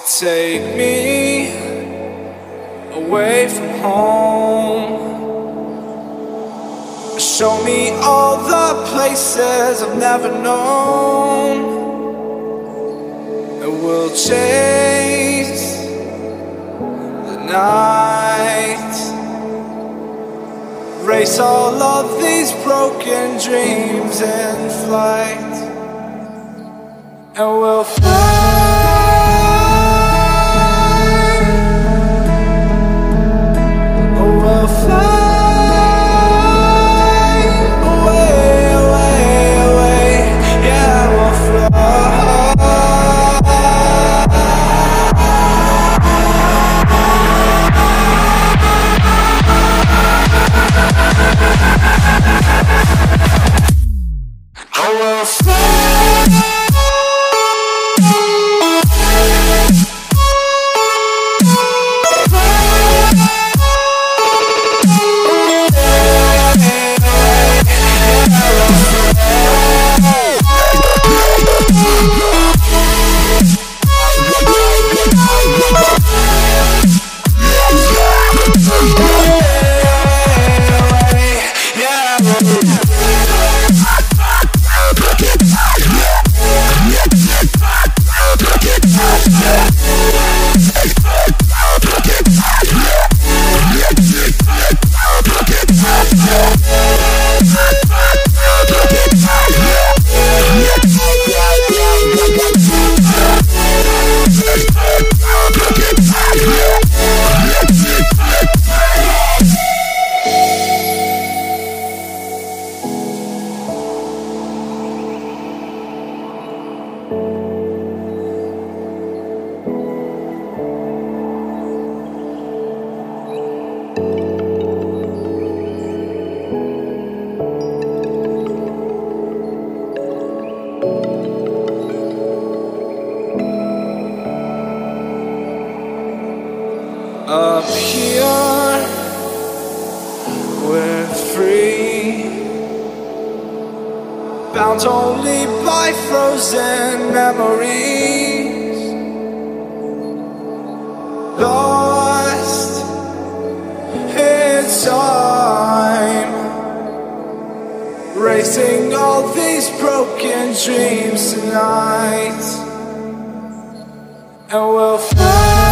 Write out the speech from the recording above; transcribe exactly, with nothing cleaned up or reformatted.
Take me away from home. Show me all the places I've never known. And we'll chase the night, race all of these broken dreams in flight. And we'll fly. We'll fly away, away, away. Yeah, we'll fly. Oh, we'll fly. Up here, we're free, bound only by frozen memories, lost in time, racing all these broken dreams tonight. And we'll fly.